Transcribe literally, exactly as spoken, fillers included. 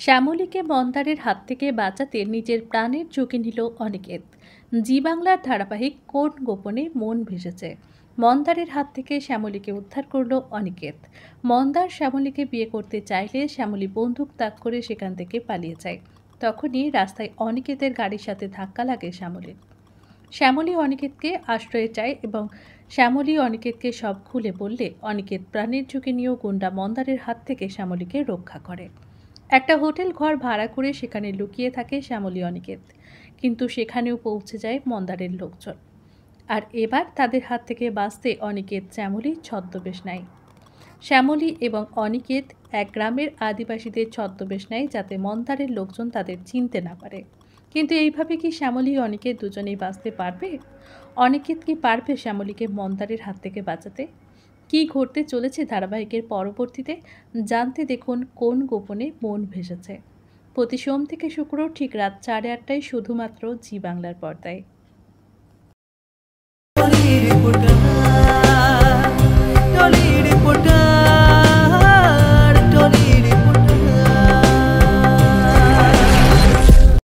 শ্যামলীকে মন্দারের হাত থেকে বাঁচাতে নিজের প্রাণের ঝুঁকি নিল অনিকেত। জি বাংলার ধারাবাহিক কোন গোপনে মন ভেসেছে। মন্দারের হাত থেকে শ্যামলীকে উদ্ধার করল অনিকেত। মন্দার শ্যামলীকে বিয়ে করতে চাইলে শ্যামলী বন্দুক তাক করে সেখান থেকে পালিয়ে যায়। তখনই রাস্তায় অনিকেতের গাড়ির সাথে ধাক্কা লাগে শ্যামলীর। শ্যামলী অনিকেতকে আশ্রয় চায় এবং শ্যামলী অনিকেতকে সব খুলে বললে অনিকেত প্রাণের ঝুঁকি নিয়েও গুন্ডা মন্দারের হাত থেকে শ্যামলীকে রক্ষা করে। একটা হোটেল ঘর ভাড়া করে সেখানে লুকিয়ে থাকে শ্যামলী অনিকেত, কিন্তু সেখানেও পৌঁছে যায় মন্দারের লোকজন। আর এবার তাদের হাত থেকে বাঁচতে অনিকেত শ্যামলীর ছদ্মবেশ নেয়। শ্যামলী এবং অনিকেত এক গ্রামের আদিবাসীদের ছদ্মবেশ নেয় যাতে মন্দারের লোকজন তাদের চিনতে না পারে। কিন্তু এইভাবে কি শ্যামলী অনিকেত দুজনেই বাঁচতে পারবে? অনিকেত কি পারবে শ্যামলীকে মন্দারের হাত থেকে বাঁচাতে? কি ঘটতে চলেছে ধারাবাহিকের পরবর্তীতে জানতে দেখুন কোন গোপনে মন ভেসেছে। প্রতি সোম থেকে শুক্র ঠিক রাত সাড়ে আটটায় শুধুমাত্র জি বাংলার পর্দায়।